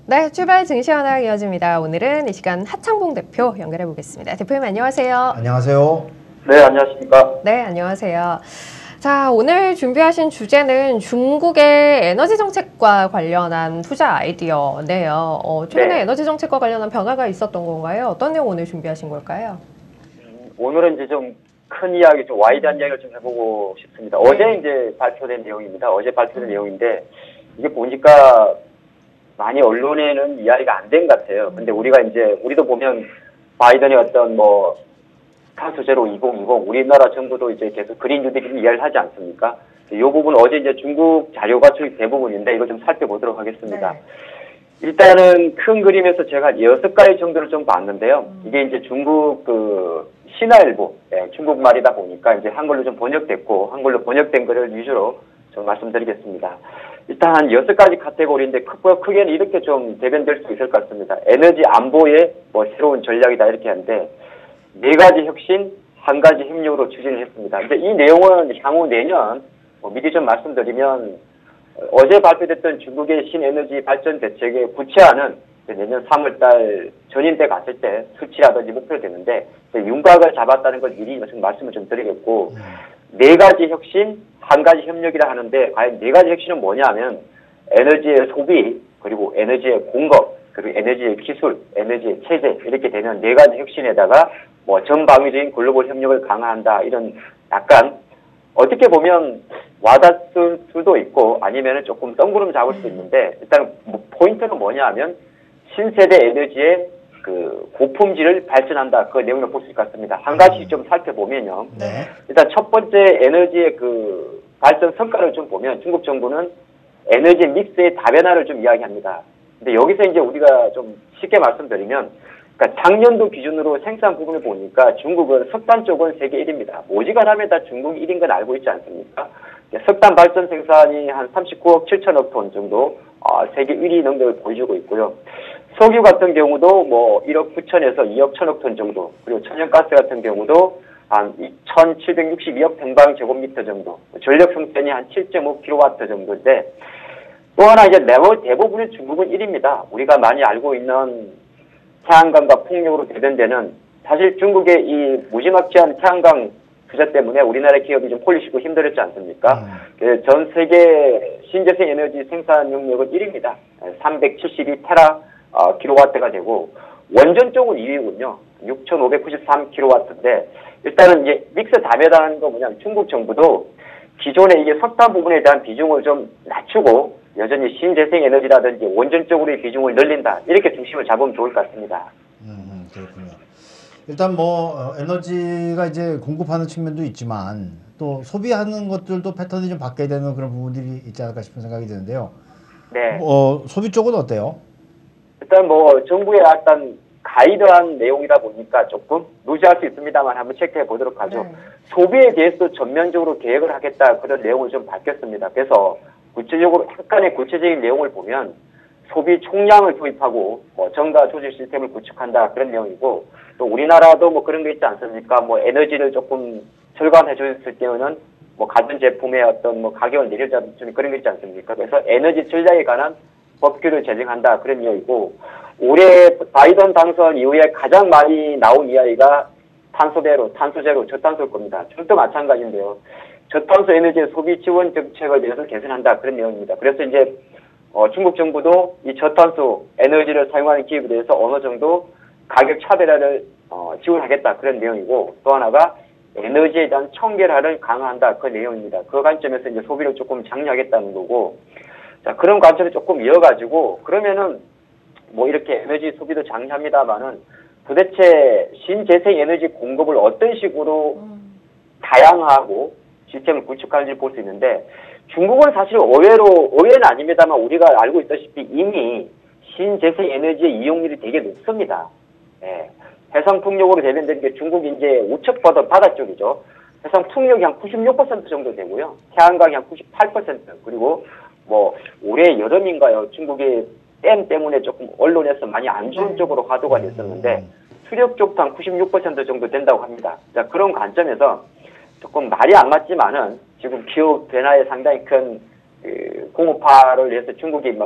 네, 출발 증시하나 이어집니다. 오늘은 이 시간 하창봉 대표 연결해 보겠습니다. 대표님 안녕하세요. 안녕하세요. 네, 안녕하십니까. 네, 안녕하세요. 자, 오늘 준비하신 주제는 중국의 에너지 정책과 관련한 투자 아이디어네요. 최근에 네. 에너지 정책과 관련한 변화가 있었던 건가요? 어떤 내용 오늘 준비하신 걸까요? 오늘은 이제 좀 큰 이야기, 좀 와이드한 이야기를 좀 해보고 싶습니다. 어제 이제 발표된 내용입니다. 어제 발표된 내용인데, 이게 보니까 많이 언론에는 이야기가 안 된 것 같아요. 근데 우리도 보면 바이든의 어떤 뭐, 탄소 제로 2020, 우리나라 정부도 이제 계속 그린 뉴딜 이야기를 하지 않습니까? 이 부분 어제 이제 중국 자료가 투입된 부분인데, 이거 좀 살펴보도록 하겠습니다. 네. 일단은 큰 그림에서 제가 6가지 정도를 좀 봤는데요. 이게 이제 중국 신화일보, 중국말이다 보니까 이제 한글로 좀 번역됐고, 한글로 번역된 거를 위주로 좀 말씀드리겠습니다. 일단 한 6가지 카테고리인데, 크게는 이렇게 좀 대변될 수 있을 것 같습니다. 에너지 안보의 뭐 새로운 전략이다, 이렇게 하는데, 4가지 혁신, 1가지 협력으로 추진을 했습니다. 근데 이 내용은 향후 내년, 미리 좀 말씀드리면, 어제 발표됐던 중국의 신에너지 발전 대책에 구체화는 내년 3월달 전인 때 갔을 때 수치라든지 목표를 댔는데 윤곽을 잡았다는 걸 미리 말씀을 좀 드리겠고 4가지 혁신, 1가지 협력이라 하는데 과연 4가지 혁신은 뭐냐면 에너지의 소비, 그리고 에너지의 공급, 그리고 에너지의 기술, 에너지의 체제 이렇게 되는 4가지 혁신에다가 뭐 전방위적인 글로벌 협력을 강화한다 이런 약간 어떻게 보면 와닿을 수도 있고 아니면은 조금 덩구름 잡을 수 있는데 일단 포인트는 뭐냐 하면 신세대 에너지의 그 고품질을 발전한다 그 내용을 볼 수 있을 것 같습니다. 한 가지 좀 살펴보면요. 네. 일단 첫 번째 에너지의 그 발전 성과를 좀 보면 중국 정부는 에너지 믹스의 다변화를 좀 이야기합니다. 근데 여기서 이제 우리가 좀 쉽게 말씀드리면 그러니까 작년도 기준으로 생산 부분을 보니까 중국은 석탄 쪽은 세계 1위입니다. 오지간하면 다 중국 1인 건 알고 있지 않습니까? 석탄 발전 생산이 한 39억 7천억 톤 정도 세계 1위 능력을 보여주고 있고요. 석유 같은 경우도 뭐 1억 9천에서 2억 1천억 톤 정도, 그리고 천연가스 같은 경우도 한 2,762억 평방제곱미터 정도, 전력 생산이 한 7.5kW 정도인데 또 하나 이제 대부분의 중국은 1위입니다. 우리가 많이 알고 있는 태양광과 풍력으로 대변되는 사실 중국의 이 무지막지한 태양광 투자 때문에 우리나라 기업이 좀 폴리시고 힘들었지 않습니까? 전 세계 신재생 에너지 생산 용력은 1위입니다. 372테라 킬로와트가 되고 원전 쪽은 2위군요. 6,593킬로와트인데 일단은 이제 믹스 다변화라는 거 뭐냐면 중국 정부도 기존에 이게 석탄 부분에 대한 비중을 좀 낮추고 여전히 신재생 에너지라든지 원전 쪽으로의 비중을 늘린다. 이렇게 중심을 잡으면 좋을 것 같습니다. 그렇군요. 일단 뭐 에너지가 이제 공급하는 측면도 있지만 또 소비하는 것들도 패턴이 좀 바뀌어야 되는 그런 부분들이 있지 않을까 싶은 생각이 드는데요. 네. 소비 쪽은 어때요? 일단 뭐 정부의 어떤 가이드한 내용이다 보니까 조금 무시할 수 있습니다만 한번 체크해 보도록 하죠. 네. 소비에 대해서도 전면적으로 계획을 하겠다 그런 내용을 좀 밝혔습니다. 그래서 구체적으로 약간의 구체적인 내용을 보면 소비 총량을 도입하고 뭐 정가 조직 시스템을 구축한다 그런 내용이고 또 우리나라도 뭐 그런 게 있지 않습니까? 뭐 에너지를 조금 절감해 줬을 때는 뭐 가전 제품의 어떤 뭐 가격을 내려잡는 그런 게 있지 않습니까? 그래서 에너지 전략에 관한 법규를 제정한다 그런 내용이고 올해 바이든 당선 이후에 가장 많이 나온 이야기가 탄소제로, 저탄소일 겁니다. 중도 마찬가지인데요. 저탄소 에너지 소비 지원 정책을 내서 개선한다 그런 내용입니다. 그래서 이제 중국 정부도 이 저탄소 에너지를 사용하는 기업에 대해서 어느 정도 가격 차별화를 지원하겠다 그런 내용이고 또 하나가 에너지에 대한 청결화를 강화한다 그 내용입니다. 그 관점에서 이제 소비를 조금 장려하겠다는 거고 자 그런 관점을 조금 이어가지고 그러면은 뭐 이렇게 에너지 소비도 장려합니다만은 도대체 신재생 에너지 공급을 어떤 식으로 다양화하고 시스템을 구축하는지 볼 수 있는데 중국은 사실 의외는 아닙니다만 우리가 알고 있다시피 이미 신재생 에너지의 이용률이 되게 높습니다. 예. 해상 풍력으로 대변되는 게 중국이 이제 우측 바다 쪽이죠. 해상 풍력이 한 96% 정도 되고요. 태양광이 한 98% 그리고 뭐 올해 여름인가요? 중국이 댐 때문에 조금 언론에서 많이 안 좋은 쪽으로 화두가 됐었는데 수력 쪽도 한 96% 정도 된다고 합니다. 자, 그런 관점에서 조금 말이 안 맞지만은 지금 기후 변화에 상당히 큰 공업화를 위해서 중국이 막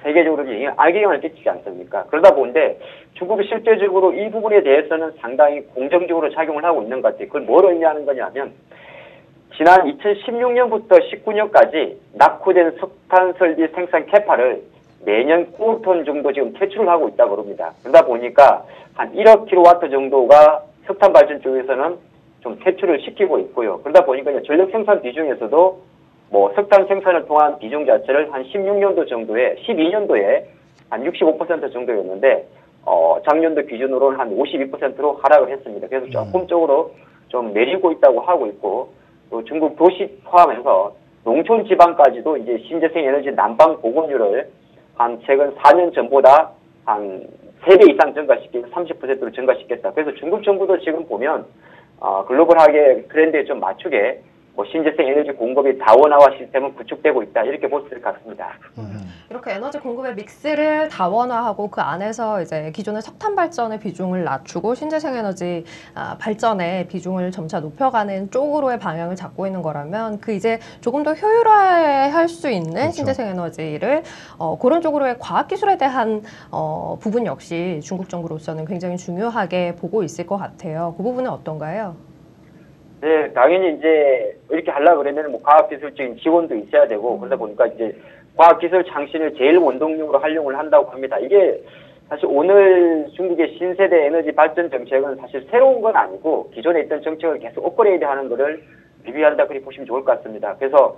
세계적으로 악영향을 끼치지 않습니까? 그러다 보는데 중국이 실제적으로 이 부분에 대해서는 상당히 공정적으로 작용을 하고 있는 것 같아요. 그걸 뭘 의미하는 거냐면 지난 2016년부터 19년까지 낙후된 석탄 설비 생산 캐파를 매년 9억 톤 정도 지금 퇴출을 하고 있다고 그럽니다. 그러다 보니까 한 1억 킬로와트 정도가 석탄 발전 쪽에서는 좀 퇴출을 시키고 있고요. 그러다 보니까 전력 생산 비중에서도 뭐 석탄 생산을 통한 비중 자체를 한 16년도 정도에, 12년도에 한 65% 정도였는데, 작년도 기준으로는 한 52%로 하락을 했습니다. 그래서 조금적으로 좀 내리고 있다고 하고 있고, 또 중국 도시 포함해서 농촌 지방까지도 이제 신재생 에너지 난방 보급률을 한 최근 4년 전보다 한 3배 이상 증가시키고 30%로 증가시켰다. 그래서 중국 정부도 지금 보면 글로벌하게 트렌드에 좀 맞추게 뭐 신재생 에너지 공급이 다원화와 시스템은 구축되고 있다. 이렇게 볼 수 있을 것 같습니다. 이렇게 에너지 공급의 믹스를 다원화하고 그 안에서 이제 기존의 석탄 발전의 비중을 낮추고 신재생 에너지 발전의 비중을 점차 높여가는 쪽으로의 방향을 잡고 있는 거라면 그 이제 조금 더 효율화할 수 있는 그렇죠. 신재생 에너지를 그런 쪽으로의 과학 기술에 대한 부분 역시 중국 정부로서는 굉장히 중요하게 보고 있을 것 같아요. 그 부분은 어떤가요? 네, 당연히 이제 이렇게 하려고 그러면 뭐 과학기술적인 지원도 있어야 되고 그러다 보니까 이제 과학기술 창신을 제일 원동력으로 활용을 한다고 합니다. 이게 사실 오늘 중국의 신세대 에너지 발전 정책은 사실 새로운 건 아니고 기존에 있던 정책을 계속 업그레이드하는 것을 리뷰한다 그렇게 보시면 좋을 것 같습니다. 그래서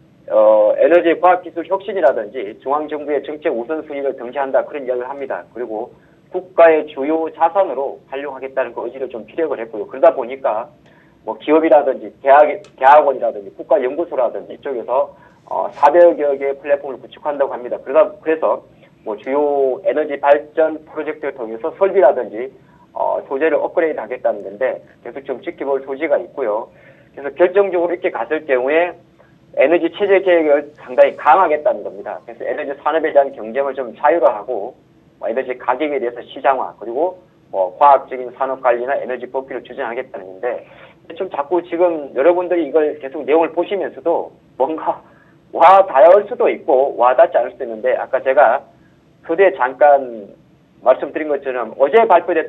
에너지 과학기술 혁신이라든지 중앙정부의 정책 우선순위를 등재한다 그런 이야기를 합니다. 그리고 국가의 주요 자산으로 활용하겠다는 그 의지를 좀 피력을 했고요. 그러다 보니까 뭐 기업이라든지 대학원이라든지 국가연구소라든지 이쪽에서 400여 개의 플랫폼을 구축한다고 합니다. 그래서 뭐 주요 에너지 발전 프로젝트를 통해서 설비라든지 소재를 업그레이드 하겠다는 건데 계속 좀 지켜볼 소지가 있고요. 그래서 결정적으로 이렇게 갔을 경우에 에너지 체제 계획을 상당히 강화하겠다는 겁니다. 그래서 에너지 산업에 대한 경쟁을 좀 자유화하고 에너지 가격에 대해서 시장화 그리고 뭐 과학적인 산업 관리나 에너지 법규를 추진하겠다는 건데 좀 자꾸 지금 여러분들이 이걸 계속 내용을 보시면서도 뭔가 와 닿을 수도 있고 와 닿지 않을 수도 있는데 아까 제가 서두에 잠깐 말씀드린 것처럼 어제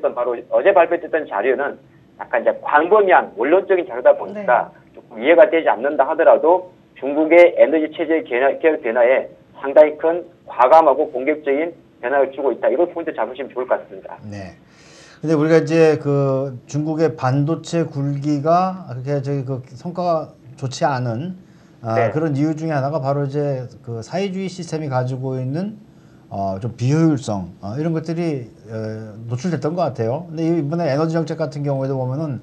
발표됐던 자료는 약간 이제 광범위한 원론적인 자료다 보니까 조금 이해가 되지 않는다 하더라도 중국의 에너지 체제 개혁 변화에 상당히 큰 과감하고 공격적인 변화를 주고 있다. 이걸 포인트 잡으시면 좋을 것 같습니다. 네. 근데 우리가 이제 그 중국의 반도체 굴기가 그렇게 그 성과가 좋지 않은 네. 그런 이유 중에 하나가 바로 이제 그 사회주의 시스템이 가지고 있는 좀 비효율성 이런 것들이 노출됐던 것 같아요. 근데 이번에 에너지 정책 같은 경우에도 보면은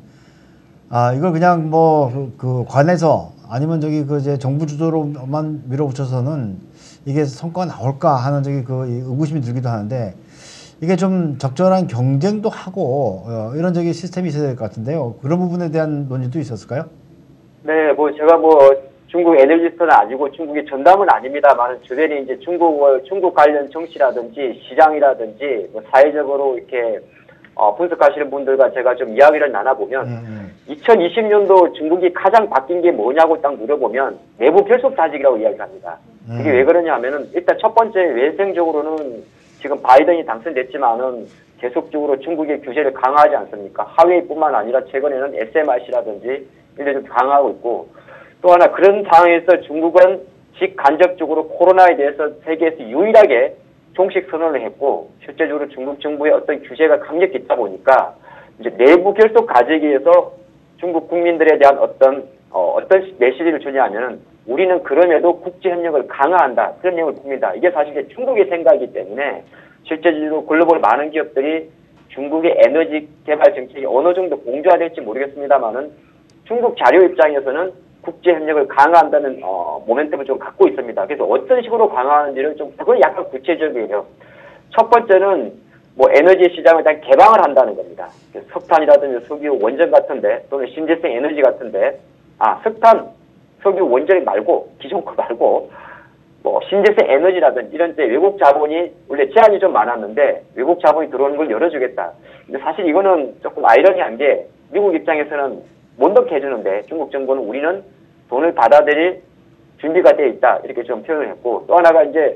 이걸 그냥 뭐 그 관에서 아니면 저기 그 이제 정부 주도로만 밀어붙여서는 이게 성과가 나올까 하는 저기 그 의구심이 들기도 하는데. 이게 좀 적절한 경쟁도 하고 이런 저기 시스템이 있어야 될 것 같은데요. 그런 부분에 대한 논의도 있었을까요? 네, 뭐 제가 뭐 중국 에너지스트는 아니고 중국의 전담은 아닙니다만 주변에 이제 중국 관련 정치라든지 시장이라든지 뭐 사회적으로 이렇게 분석하시는 분들과 제가 좀 이야기를 나눠보면 2020년도 중국이 가장 바뀐 게 뭐냐고 딱 물어보면 내부 결속 다지기라고 이야기합니다. 그게 왜 그러냐 하면은 일단 첫 번째 외생적으로는 지금 바이든이 당선됐지만은 계속적으로 중국의 규제를 강화하지 않습니까? 하웨이뿐만 아니라 최근에는 SMRC라든지 이런 좀 강화하고 있고 또 하나 그런 상황에서 중국은 직간접적으로 코로나에 대해서 세계에서 유일하게 종식 선언을 했고 실제적으로 중국 정부의 어떤 규제가 강력했다 보니까 이제 내부 결속 가지기 위해서 중국 국민들에 대한 어떤 메시지를 주냐면은 우리는 그럼에도 국제 협력을 강화한다 그런 내용을 봅니다. 이게 사실 중국의 생각이기 때문에 실제적으로 글로벌 많은 기업들이 중국의 에너지 개발 정책이 어느 정도 공조화될지 모르겠습니다만은 중국 자료 입장에서는 국제 협력을 강화한다는 모멘텀을 좀 갖고 있습니다. 그래서 어떤 식으로 강화하는지를 좀 그건 약간 구체적이에요. 첫 번째는 뭐 에너지 시장을 다 개방을 한다는 겁니다. 석탄이라든지 석유 원전 같은데 또는 신재생 에너지 같은데 석탄 석유 원전 말고 기존 거 말고 뭐 신재생 에너지라든지 이런 데 외국 자본이 원래 제한이 좀 많았는데 외국 자본이 들어오는 걸 열어주겠다. 근데 사실 이거는 조금 아이러니한 게 미국 입장에서는 못 넣게 해주는데 중국 정부는 우리는 돈을 받아들일 준비가 되어 있다 이렇게 좀 표현을 했고 또 하나가 이제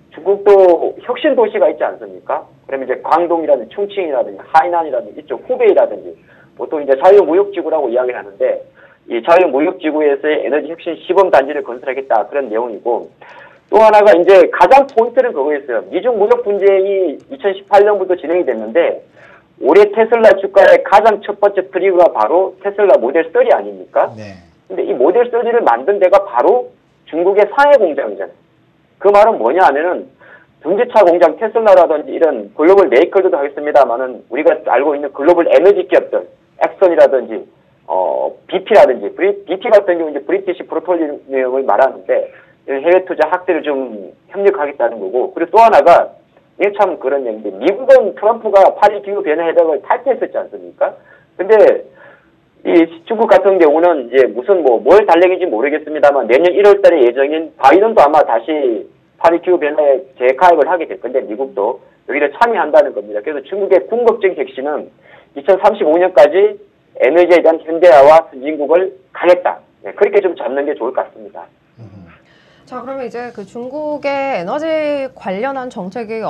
중국도 혁신 도시가 있지 않습니까? 그러면 이제 광동이라든지 충칭이라든지 하이난이라든지 이쪽 후베이라든지 보통 이제 자유무역지구라고 이야기를 하는데 이 자유무역지구에서의 에너지 혁신 시범 단지를 건설하겠다 그런 내용이고 또 하나가 이제 가장 포인트는 그거였어요. 미중 무역 분쟁이 2018년부터 진행이 됐는데 올해 테슬라 주가의 가장 첫 번째 트리거가 바로 테슬라 모델 3 아닙니까? 네. 근데 이 모델 3를 만든 데가 바로 중국의 상해 공장이잖아요. 그 말은 뭐냐 하면은 전기차 공장 테슬라라든지 이런 글로벌 메이커들도 하겠습니다만은 우리가 알고 있는 글로벌 에너지 기업들, 엑선이라든지 BP라든지 BP 같은 경우 이제 브리티시 프로톨리움을 말하는데 해외 투자 확대를 좀 협력하겠다는 거고 그리고 또 하나가 이게 참 그런 얘기인데 미국은 트럼프가 파리 기후 변화 협약을 탈퇴했었지 않습니까? 근데 이 중국 같은 경우는 이제 무슨 뭘 달래기인지 모르겠습니다만 내년 1월 달에 예정인 바이든도 아마 다시 파리 기후 변화에 재가입을 하게 될 건데 미국도 여기를 참여한다는 겁니다. 그래서 중국의 궁극적인 핵심은 2035년까지 에너지에 대한 현대화와 선진국을 가겠다. 네, 그렇게 좀 잡는 게 좋을 것 같습니다. 자, 그러면 이제 그 중국의 에너지 관련한 정책이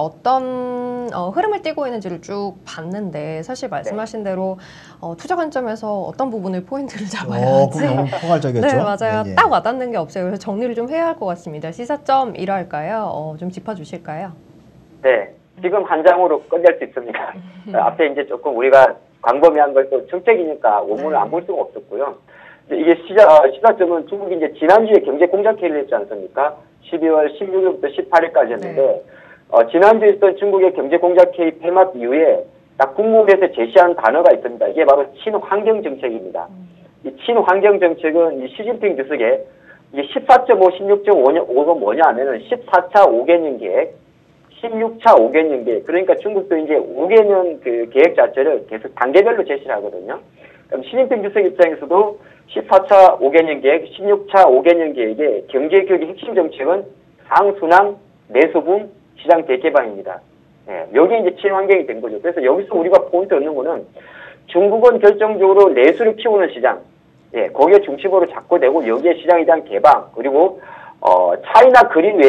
어떤 흐름을 띠고 있는지를 쭉 봤는데 사실 말씀하신 대로 투자 관점에서 어떤 부분을 포인트를 잡아야 할지 그럼 너무 포괄적이었죠. 네, 맞아요. 네, 네. 딱 와닿는 게 없어요. 그래서 정리를 좀 해야 할 것 같습니다. 시사점 1할까요? 좀 짚어주실까요? 네, 지금 한 장으로 끝낼 수 있습니다. 앞에 이제 조금 우리가 광범위한 걸 또 정책이니까 원문을 안 볼 수가 없었고요. 이게 시사점은 중국이 이제 지난주에 경제 공작회의를 했지 않습니까? 12월 16일부터 18일까지였는데, 네. 지난주에 있던 중국의 경제 공작회의 폐막 이후에 딱 국무부에서 제시한 단어가 있습니다. 이게 바로 친환경 정책입니다. 이 친환경 정책은 이 시진핑 주석의 이게 14.5, 16.5가 뭐냐 하면은 14차 5개년 계획, 16차 5개년 계획. 그러니까 중국도 이제 5개년 그 계획 자체를 계속 단계별로 제시를 하거든요. 그럼 시진핑 주석 입장에서도 14차 5개년 계획, 16차 5개년 계획의 경제개혁의 핵심 정책은 상순환, 내수분, 시장 대개방입니다. 예, 여기 이제 친환경이 된 거죠. 그래서 여기서 우리가 포인트 얻는 거는 중국은 결정적으로 내수를 키우는 시장, 예, 거기에 중심으로 잡고 되고 여기에 시장에 대한 개방, 그리고 차이나 그린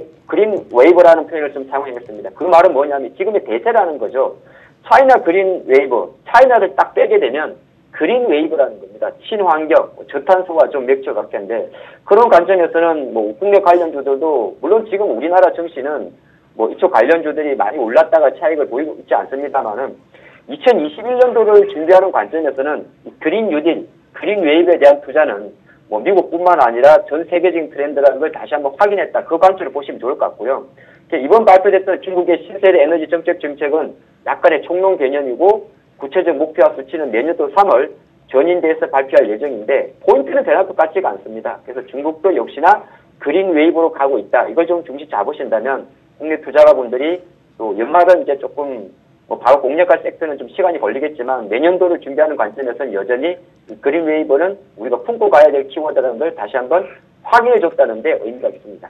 웨이브라는 표현을 좀 사용했습니다. 그 말은 뭐냐면 지금의 대세라는 거죠. 차이나 그린 웨이브, 차이나를 딱 빼게 되면 그린 웨이브라는 겁니다. 친환경, 저탄소와 좀 맥주 같겠는데 그런 관점에서는 국내 관련주들도 물론 지금 우리나라 증시는 이쪽 관련주들이 많이 올랐다가 차익을 보이고 있지 않습니다만은 2021년도를 준비하는 관점에서는 그린 뉴딜, 그린 웨이브에 대한 투자는 미국뿐만 아니라 전 세계적인 트렌드라는 걸 다시 한번 확인했다. 그 관점을 보시면 좋을 것 같고요. 이번 발표됐던 중국의 신세대 에너지 정책은 약간의 총론 개념이고 구체적 목표와 수치는 내년도 3월 전인대에서 발표할 예정인데 포인트는 변할 것 같지가 않습니다. 그래서 중국도 역시나 그린 웨이브로 가고 있다. 이걸 좀 중시 잡으신다면 국내 투자가분들이 또 연말은 이제 조금 바로 공략할 섹터는 좀 시간이 걸리겠지만 내년도를 준비하는 관점에서는 여전히 이 그린 웨이브는 우리가 품고 가야 될 키워드라는 걸 다시 한번 확인해 줬다는 데 의미가 있습니다.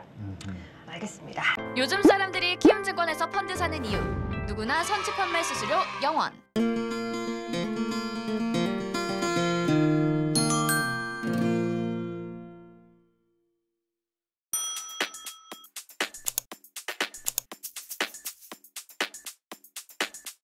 알겠습니다. 요즘 사람들이 키움증권에서 펀드 사는 이유 누구나 선취 판매 수수료 0원